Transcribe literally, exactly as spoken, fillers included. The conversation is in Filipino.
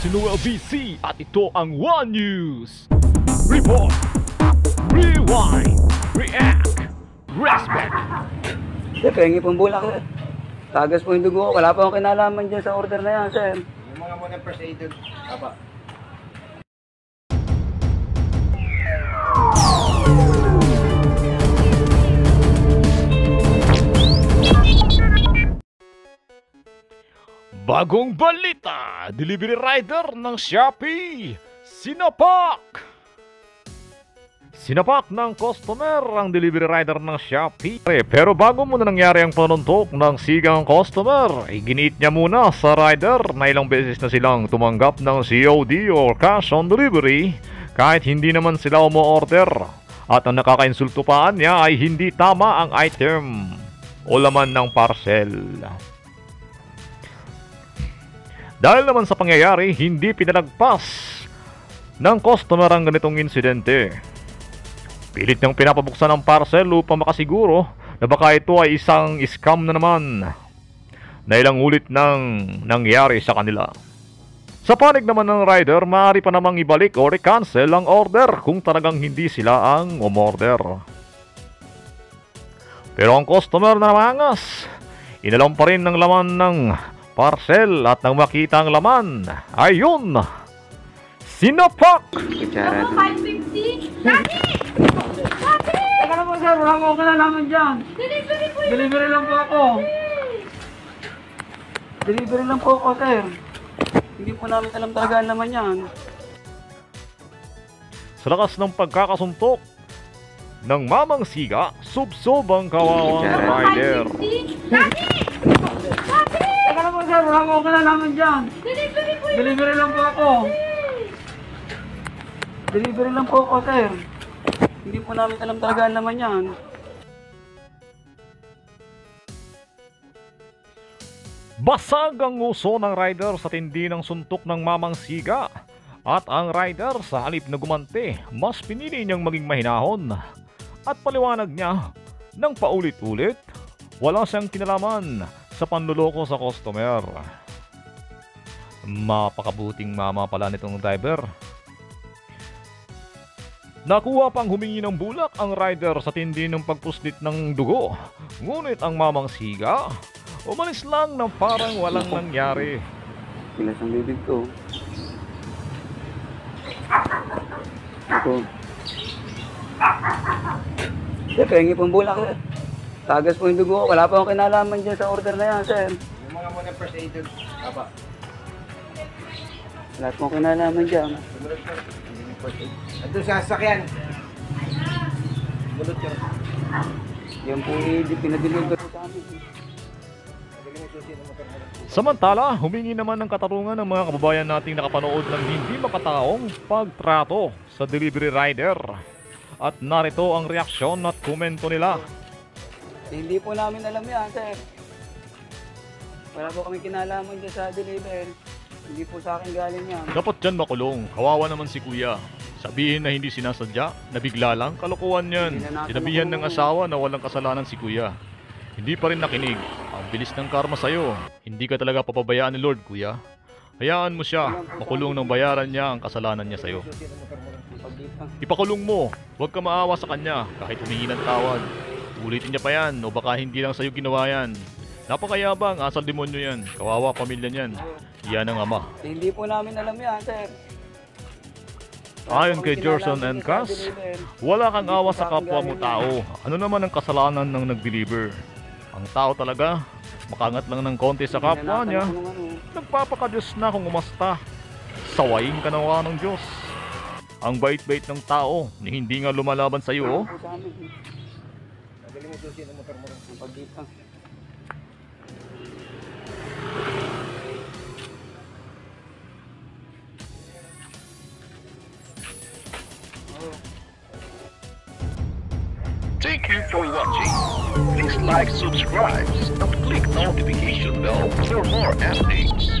si Noel B C at ito ang One News. Report, Rewind, React, Respect. Sir, pengi pong bulak, sir. Tagas po yung dugo ko. Wala pa akong kinalaman dyan sa order na yan, sir. Yung mga muna first aided. Apa. Bagong balita, delivery rider ng Shopee, sinapak! Sinapak ng customer ang delivery rider ng Shopee. Pero bago muna nangyari ang panuntok ng sigang customer, iginiit niya muna sa rider na ilang beses na silang tumanggap ng C O D or cash on delivery kahit hindi naman sila umu-order. At ang nakakainsulto pa niya ay hindi tama ang item o laman ng parcel. Dahil naman sa pangyayari, hindi pinalagpas ng customer ang ganitong insidente. Pilit niyang pinapabuksan ang parcel upang makasiguro na baka ito ay isang scam na naman na ilang ulit nang nangyari sa kanila. Sa panig naman ng rider, maaari pa namang ibalik o i-cancel ang order kung talagang hindi sila ang umorder. Pero ang customer na namangas, inalam pa rin ng laman ng parcel at nang makita ang laman, ayun, sinapak! Kutsara doon. five fifty? Dati! Dati! Teka na po, sir. Wala akong kinalaman dyan. Delivery po yun! Delivery lang po ako. Delivery lang po ako, sir. Hindi po namin alam talaga ang laman yan. Sa lakas ng pagkakasuntok ng mamang siga, subsob ang kawawang rider. five fifty? Dati! Dati! Teka na po, sir. Wala akong kinalaman dyan. Delivery po yun! Delivery lang po ako. Delivery lang po ako, sir. Hindi po namin alam talaga ang laman yan. Basag ang uso ng rider sa tindi ng suntok ng mamang siga. At ang rider sa halip na gumante, mas pinili niyang maging mahinahon. At paliwanag niya ng paulit-ulit, wala siyang kinalaman sa panluloko sa customer. Mapakabuting mama pala nitong driver. Nakuha pang humingi ng bulak ang rider sa tindi ng pagpuslit ng dugo. Ngunit ang mamang siga, umalis lang ng parang walang nangyari. Pilas ang bibig ko. Ito. Sir, pengi pong bulak, sir. Tagas po yung dugo ko. Wala pa akong kinalaman dyan sa order na yan, sir. Yung mga muna first aided. Apa. Wala pa akong kinalaman dyan. Sumunod ka. Hindi yung first aid. Andun sa sasakyan. Sumunod ka. Yan po yung pinadeliver ko sa amin. Magaling yung susi ng motor mo. Samantala, humingi naman ng katarungan ng mga kababayan nating nakapanood ng hindi makataong pagtrato sa delivery rider. At narito ang reaksyon at komento nila. Hindi po namin alam yan, sir. Wala po kami kinalaman dyan sa deliver. Hindi po sa akin galing yan. Dapat dyan makulong. Kawawa naman si kuya. Sabihin na hindi sinasadya, nabigla lang, kalokohan yan. Hindi na natin Sinabihan ng makulong. asawa na walang kasalanan si kuya. Hindi pa rin nakinig. Ang bilis ng karma sa'yo. Hindi ka talaga papabayaan ni Lord, kuya. Hayaan mo siya. Makulong ng bayaran niya ang kasalanan niya sa'yo. Susi ng motor mo. Pagdito. Ipakulong mo. Huwag ka maawa sa kanya kahit humingi ng tawad. Ulitin niya pa yan o baka hindi lang sa'yo ginawa yan. Napakayabang, asal demonyo yan. Kawawa pamilya niyan. Yan ang ama. Hindi po namin alam yan, sir. Ayon kay Gerson and Cass, wala kang awa sa kapwa mo tao. Ano naman ang kasalanan ng nag-deliver? Ang tao talaga, makangat lang ng konti sa kapwa niya. Nagpapakadiyos na kung umasta. Sawayin ka nawa ng Diyos. Ang bait-bait ng tao, ni hindi nga lumalaban sa iyo, oh. Magaling yung susi ng motor mo. Pagdito. Thank you for watching. Please like, subscribe, and click notification bell for more updates.